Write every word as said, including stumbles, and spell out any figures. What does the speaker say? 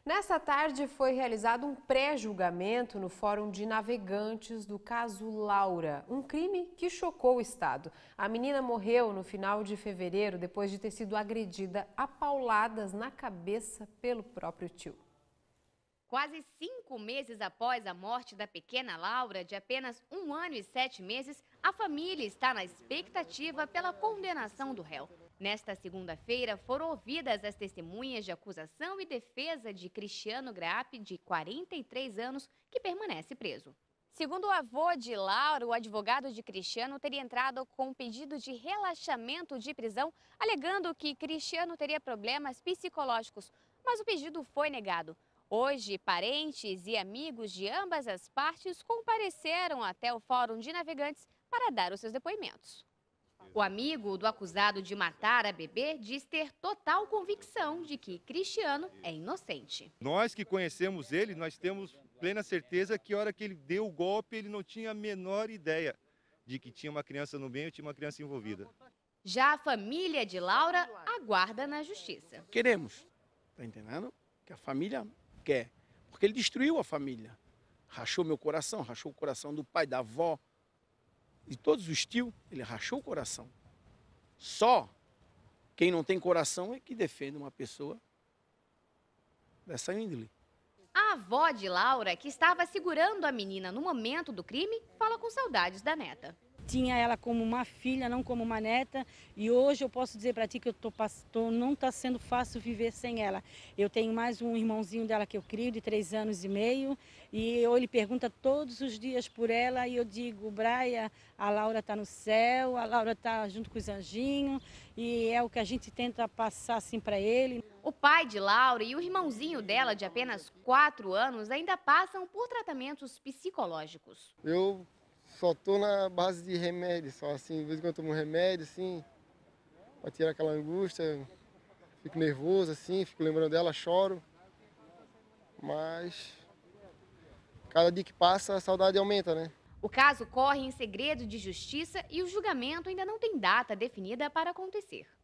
Nessa tarde foi realizado um pré-julgamento no Fórum de Navegantes do caso Laura, um crime que chocou o estado. A menina morreu no final de fevereiro depois de ter sido agredida a pauladas na cabeça pelo próprio tio. Quase cinco meses após a morte da pequena Laura, de apenas um ano e sete meses, a família está na expectativa pela condenação do réu. Nesta segunda-feira, foram ouvidas as testemunhas de acusação e defesa de Cristiano Grapp, de quarenta e três anos, que permanece preso. Segundo o avô de Laura, o advogado de Cristiano teria entrado com um pedido de relaxamento de prisão, alegando que Cristiano teria problemas psicológicos, mas o pedido foi negado. Hoje, parentes e amigos de ambas as partes compareceram até o Fórum de Navegantes para dar os seus depoimentos. O amigo do acusado de matar a bebê diz ter total convicção de que Cristiano é inocente. Nós que conhecemos ele, nós temos plena certeza que a hora que ele deu o golpe, ele não tinha a menor ideia de que tinha uma criança no meio e tinha uma criança envolvida. Já a família de Laura aguarda na justiça. Queremos, tá entendendo? Que a família quer, porque ele destruiu a família. Rachou meu coração, rachou o coração do pai, da avó, de todos os tios, ele rachou o coração. Só quem não tem coração é que defende uma pessoa dessa índole. A avó de Laura, que estava segurando a menina no momento do crime, fala com saudades da neta. Tinha ela como uma filha, não como uma neta, e hoje eu posso dizer para ti que eu tô, tô, não está sendo fácil viver sem ela. Eu tenho mais um irmãozinho dela que eu crio, de três anos e meio, e eu, ele pergunta todos os dias por ela, e eu digo, Braia, a Laura está no céu, a Laura está junto com os anjinhos, e é o que a gente tenta passar assim para ele. O pai de Laura e o irmãozinho dela, de apenas quatro anos, ainda passam por tratamentos psicológicos. Eu só tô na base de remédio, só assim, de vez em quando eu tomo remédio, assim, pra tirar aquela angústia, fico nervoso, assim, fico lembrando dela, choro, mas cada dia que passa a saudade aumenta, né? O caso corre em segredo de justiça e o julgamento ainda não tem data definida para acontecer.